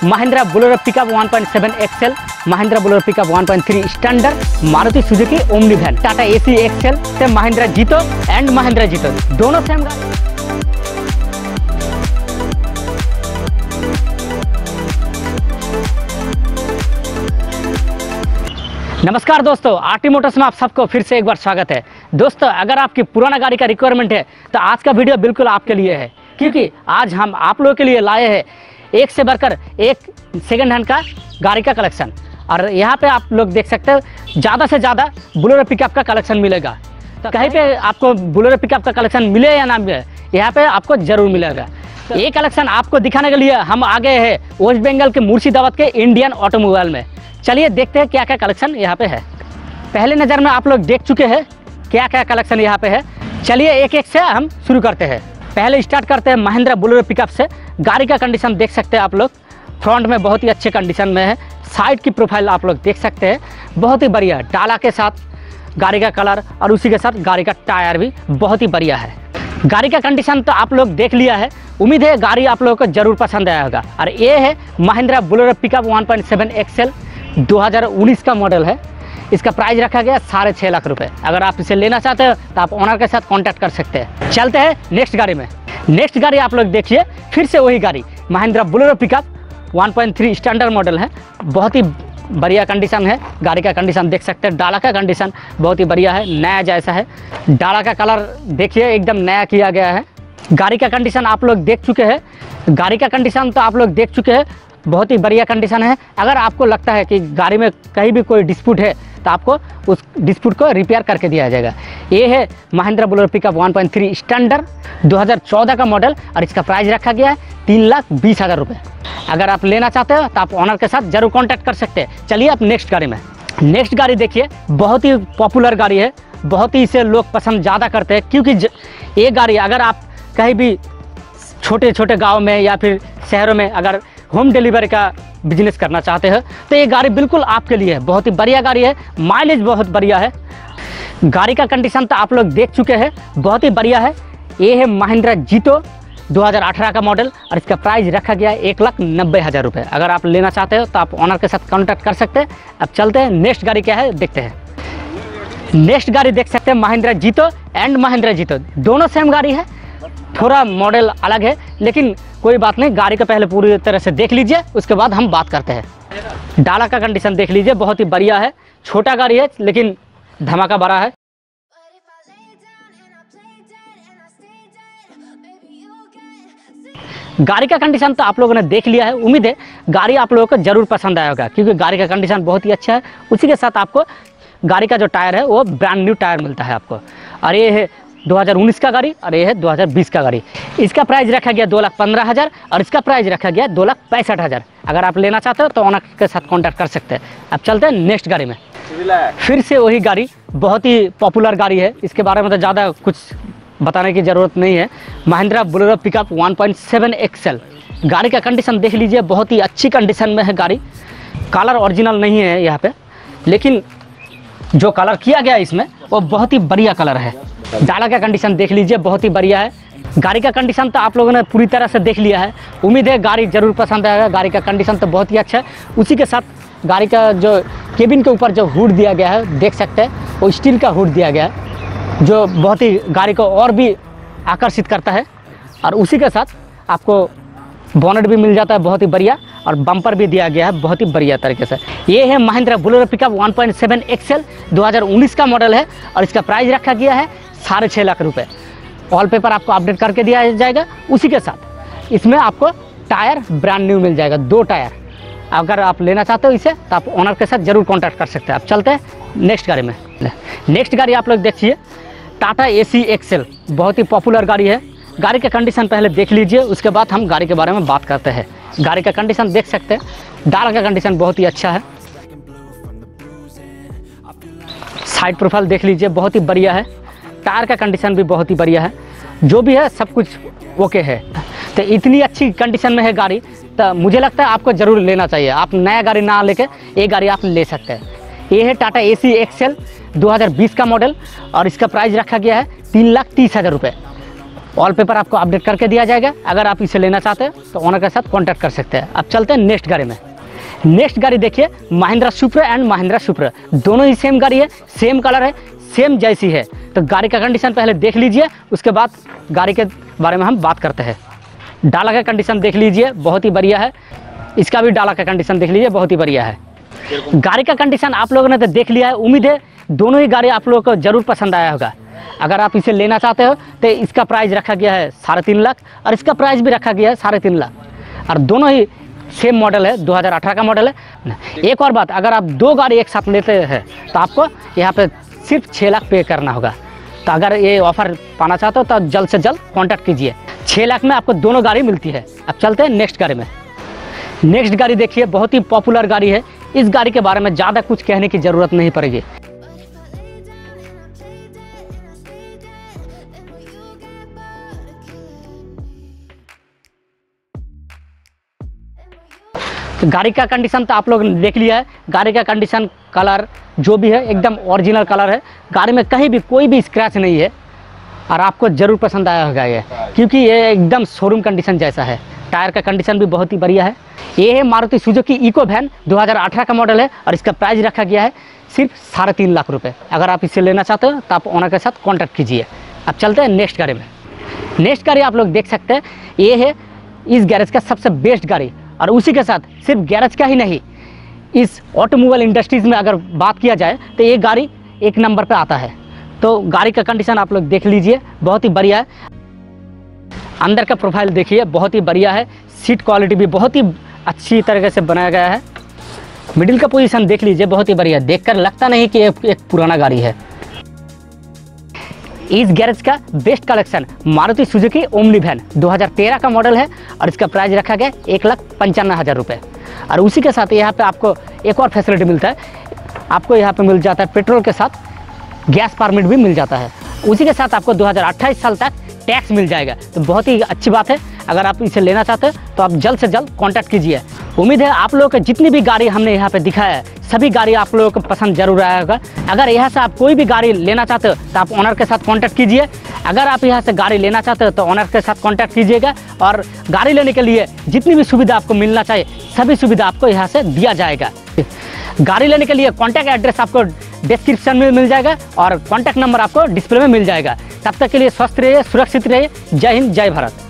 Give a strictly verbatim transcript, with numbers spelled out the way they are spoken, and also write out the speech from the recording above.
Mahindra Bolero pickup one point seven XL, Mahindra Bolero pickup one point three standard, Maruti Suzuki Omni van, Tata Ace XL से महिंद्रा जीतो and Mahindra जीतो दोनों same गाड़ी। नमस्कार दोस्तों, आरटी मोटर्स में आप सबको फिर से एक बार स्वागत है। दोस्तों, अगर आपकी पुराना गाड़ी का रिक्वायरमेंट है तो आज का वीडियो बिल्कुल आपके लिए है, क्योंकि आज हम आप लोगों के लिए लाए हैं एक से बढ़कर एक सेकंड हैंड का गाड़ी का कलेक्शन। और यहाँ पे आप लोग देख सकते हो ज़्यादा से ज़्यादा बोलेरो पिकअप का कलेक्शन मिलेगा। तो कहीं पे आपको बोलेरो पिकअप का कलेक्शन मिले या ना मिले, यहाँ पे आपको ज़रूर मिलेगा। तो ये कलेक्शन आपको दिखाने के लिए हम आ गए हैं वेस्ट बंगाल के मुर्शिदाबाद के इंडियन ऑटोमोबाइल में। चलिए देखते हैं क्या क्या कलेक्शन यहाँ पे है। पहले नज़र में आप लोग देख चुके हैं क्या क्या कलेक्शन यहाँ पे है। चलिए एक एक से हम शुरू करते हैं। पहले स्टार्ट करते हैं महिंद्रा बोलेरो पिकअप से। गाड़ी का कंडीशन देख सकते हैं आप लोग, फ्रंट में बहुत ही अच्छे कंडीशन में है। साइड की प्रोफाइल आप लोग देख सकते हैं, बहुत ही बढ़िया है। डाला के साथ गाड़ी का कलर और उसी के साथ गाड़ी का टायर भी बहुत ही बढ़िया है। गाड़ी का कंडीशन तो आप लोग देख लिया है, उम्मीद है गाड़ी आप लोगों को जरूर पसंद आया होगा। और ये है Mahindra Bolero pickup one point seven XL दो हज़ार उन्नीस का मॉडल है। इसका प्राइस रखा गया साढ़े छः लाख रुपए। अगर आप इसे लेना चाहते हो तो आप ओनर के साथ कांटेक्ट कर सकते हैं। चलते हैं नेक्स्ट गाड़ी में। नेक्स्ट गाड़ी आप लोग देखिए, फिर से वही गाड़ी Mahindra Bolero pickup one point three standard model है। बहुत ही बढ़िया कंडीशन है। गाड़ी का कंडीशन देख सकते हैं, डाला का कंडीशन बहुत ही बढ़िया है, नया जैसा है। डाला का कलर देखिए एकदम नया किया गया है। गाड़ी का कंडीशन आप लोग देख चुके हैं। गाड़ी का कंडीशन तो आप लोग देख चुके हैं, बहुत ही बढ़िया कंडीशन है। अगर आपको लगता है कि गाड़ी में कहीं भी कोई डिस्प्यूट है तो आपको उस डिस्प्यूट को रिपेयर करके दिया जाएगा। ये है Mahindra Bolero pickup one point three standard दो हज़ार चौदह का मॉडल और इसका प्राइस रखा गया है तीन लाख बीस हज़ार रुपये। अगर आप लेना चाहते हो तो आप ऑनर के साथ जरूर कॉन्टैक्ट कर सकते हैं। चलिए आप नेक्स्ट गाड़ी में। नेक्स्ट गाड़ी देखिए, बहुत ही पॉपुलर गाड़ी है, बहुत ही इसे लोग पसंद ज़्यादा करते हैं, क्योंकि ये गाड़ी अगर आप कहीं भी छोटे छोटे गाँव में या फिर शहरों में अगर होम डिलीवरी का बिजनेस करना चाहते हैं तो ये गाड़ी बिल्कुल आपके लिए है। बहुत ही बढ़िया गाड़ी है, माइलेज बहुत बढ़िया है। गाड़ी का कंडीशन तो आप लोग देख चुके हैं, बहुत ही बढ़िया है। ये है महिंद्रा जीतो दो हज़ार अठारह का मॉडल और इसका प्राइस रखा गया है एक लाख नब्बे हज़ार रुपये। अगर आप लेना चाहते हो तो आप ऑनर के साथ कॉन्टैक्ट कर सकते हैं। अब चलते हैं नेक्स्ट गाड़ी क्या है देखते हैं। नेक्स्ट गाड़ी देख सकते हैं महिंद्रा जीतो एंड महिंद्रा जीतो दोनों सेम गाड़ी है, थोड़ा मॉडल अलग है, लेकिन कोई बात नहीं। गाड़ी को पहले पूरी तरह से देख लीजिए, उसके बाद हम बात करते हैं। डाला का कंडीशन देख लीजिए, बहुत ही बढ़िया है। छोटा गाड़ी है लेकिन धमाका बड़ा है। गाड़ी का कंडीशन तो आप लोगों ने देख लिया है, उम्मीद है गाड़ी आप लोगों को जरूर पसंद आया होगा, क्योंकि गाड़ी का कंडीशन बहुत ही अच्छा है। उसी के साथ आपको गाड़ी का जो टायर है वो ब्रांड न्यू टायर मिलता है आपको। और ये है दो हज़ार उन्नीस का गाड़ी और ये है दो हज़ार बीस का गाड़ी। इसका प्राइस रखा गया दो लाख पंद्रह हज़ार और इसका प्राइस रखा गया दो लाख पैंसठ हज़ार। अगर आप लेना चाहते हो तो ऑनर के साथ कांटेक्ट कर सकते हैं। अब चलते हैं नेक्स्ट गाड़ी में। फिर से वही गाड़ी, बहुत ही पॉपुलर गाड़ी है, इसके बारे में तो ज़्यादा कुछ बताने की ज़रूरत नहीं है। Mahindra Bolero pickup one point seven XL. गाड़ी का कंडीशन देख लीजिए, बहुत ही अच्छी कंडीशन में है गाड़ी। कलर ओरिजिनल नहीं है यहाँ पे, लेकिन जो कलर किया गया इसमें वो बहुत ही बढ़िया कलर है। डाला का कंडीशन देख लीजिए, बहुत ही बढ़िया है। गाड़ी का कंडीशन तो आप लोगों ने पूरी तरह से देख लिया है, उम्मीद है गाड़ी जरूर पसंद आएगा। गाड़ी का कंडीशन तो बहुत ही अच्छा है। उसी के साथ गाड़ी का जो केबिन के ऊपर जो हुड दिया गया है देख सकते हैं, वो स्टील का हुड दिया गया है, जो बहुत ही गाड़ी को और भी आकर्षित करता है। और उसी के साथ आपको बोनेट भी मिल जाता है, बहुत ही बढ़िया, और बम्पर भी दिया गया है बहुत ही बढ़िया तरीके से। ये है Mahindra Bolero pickup one point seven XL दो हज़ार उन्नीस का मॉडल है और इसका प्राइस रखा गया है साढ़े छः लाख रुपए। ऑल पेपर आपको अपडेट करके दिया जाएगा। उसी के साथ इसमें आपको टायर ब्रांड न्यू मिल जाएगा, दो टायर। अगर आप लेना चाहते हो इसे तो आप ओनर के साथ जरूर कॉन्टैक्ट कर सकते हैं। आप चलते हैं नेक्स्ट गाड़ी में। नेक्स्ट गाड़ी आप लोग देखिए, टाटा एसी एक्सएल, बहुत ही पॉपुलर गाड़ी है। गाड़ी का कंडीशन पहले देख लीजिए, उसके बाद हम गाड़ी के बारे में बात करते हैं। गाड़ी का कंडीशन देख सकते हैं, डाला का कंडीशन बहुत ही अच्छा है। साइड प्रोफाइल देख लीजिए, बहुत ही बढ़िया है। टायर का कंडीशन भी बहुत ही बढ़िया है। जो भी है सब कुछ ओके है। तो इतनी अच्छी कंडीशन में है गाड़ी, तो मुझे लगता है आपको ज़रूर लेना चाहिए। आप नया गाड़ी ना लेके ये गाड़ी आप ले सकते हैं। ये है टाटा एसी एक्सएल दो हज़ार बीस का मॉडल और इसका प्राइस रखा गया है तीन लाख तीस हज़ार रुपये। ऑल पेपर आपको अपडेट करके दिया जाएगा। अगर आप इसे लेना चाहते हैं तो ओनर के साथ कॉन्टैक्ट कर सकते हैं। अब चलते हैं नेक्स्ट गाड़ी में। नेक्स्ट गाड़ी देखिए, Mahindra Supro and Mahindra Supro, दोनों ही सेम गाड़ी है, सेम कलर है, सेम जैसी है। तो गाड़ी का कंडीशन पहले देख लीजिए, उसके बाद गाड़ी के बारे में हम बात करते हैं। डाला का कंडीशन देख लीजिए, बहुत ही बढ़िया है। इसका भी डाला का कंडीशन देख लीजिए, बहुत ही बढ़िया है। गाड़ी का कंडीशन आप लोगों ने तो देख लिया है। उम्मीद है दोनों ही गाड़ी आप लोगों को जरूर पसंद आया होगा। अगर आप इसे लेना चाहते हो तो इसका प्राइस रखा गया है साढ़े तीन लाख और इसका प्राइस भी रखा गया है साढ़े तीन लाख और दोनों ही सेम मॉडल है, दो हज़ार अठारह का मॉडल है। एक और बात, अगर आप दो गाड़ी एक साथ लेते हैं तो आपको यहाँ पे सिर्फ छः लाख पे करना होगा। तो अगर ये ऑफर पाना चाहते हो तो जल्द से जल्द कॉन्टैक्ट कीजिए। छः लाख में आपको दोनों गाड़ी मिलती है। अब चलते हैं नेक्स्ट गाड़ी में। नेक्स्ट गाड़ी देखिए, बहुत ही पॉपुलर गाड़ी है। इस गाड़ी के बारे में ज़्यादा कुछ कहने की ज़रूरत नहीं पड़ेगी। गाड़ी का कंडीशन तो आप लोग ने देख लिया है। गाड़ी का कंडीशन, कलर जो भी है एकदम ओरिजिनल कलर है। गाड़ी में कहीं भी कोई भी स्क्रैच नहीं है और आपको ज़रूर पसंद आया होगा ये, क्योंकि ये एकदम शोरूम कंडीशन जैसा है। टायर का कंडीशन भी बहुत ही बढ़िया है। ये है मारुति सुजुकी इको वैन, दो हज़ार अठारह का मॉडल है और इसका प्राइस रखा गया है सिर्फ साढ़े तीन लाख रुपए। अगर आप इसे लेना चाहते हो तो आप ओनर के साथ कॉन्टैक्ट कीजिए। अब चलते हैं नेक्स्ट गाड़ी में। नेक्स्ट गाड़ी आप लोग देख सकते हैं, ये है इस गैरेज का सबसे बेस्ट गाड़ी और उसी के साथ सिर्फ गैरेज का ही नहीं, इस ऑटोमोबाइल इंडस्ट्रीज़ में अगर बात किया जाए तो ये गाड़ी एक नंबर पे आता है। तो गाड़ी का कंडीशन आप लोग देख लीजिए, बहुत ही बढ़िया है। अंदर का प्रोफाइल देखिए, बहुत ही बढ़िया है। सीट क्वालिटी भी बहुत ही अच्छी तरीके से बनाया गया है। मिडिल का पोजीशन देख लीजिए, बहुत ही बढ़िया, देखकर लगता नहीं कि एक, एक पुराना गाड़ी है। इस गैरेज का best collection Maruti Suzuki Omni van, दो हज़ार तेरह का मॉडल है और इसका प्राइस रखा गया एक लाख पंचानवे हज़ार रुपये। और उसी के साथ यहाँ पे आपको एक और फैसिलिटी मिलता है, आपको यहाँ पे मिल जाता है पेट्रोल के साथ गैस परमिट भी मिल जाता है। उसी के साथ आपको दो हज़ार अट्ठाईस साल तक टैक्स मिल जाएगा। तो बहुत ही अच्छी बात है। अगर आप इसे लेना चाहते हैं तो आप जल्द से जल्द कॉन्टैक्ट कीजिए। उम्मीद है आप लोगों को जितनी भी गाड़ी हमने यहाँ पे दिखाया है सभी गाड़ी आप लोगों को पसंद जरूर आया होगा। अगर यहाँ से आप कोई भी गाड़ी लेना चाहते हो तो आप ओनर के साथ कॉन्टैक्ट कीजिए। अगर आप यहाँ से गाड़ी लेना चाहते हो तो ओनर के साथ कॉन्टैक्ट कीजिएगा और गाड़ी लेने के लिए जितनी भी सुविधा आपको मिलना चाहिए सभी सुविधा आपको यहाँ से दिया जाएगा। गाड़ी लेने के लिए कॉन्टैक्ट एड्रेस आपको डिस्क्रिप्शन में मिल जाएगा और कॉन्टैक्ट नंबर आपको डिस्प्ले में मिल जाएगा। तब तक के लिए स्वस्थ रहिए, सुरक्षित रहिए। जय हिंद, जय भारत।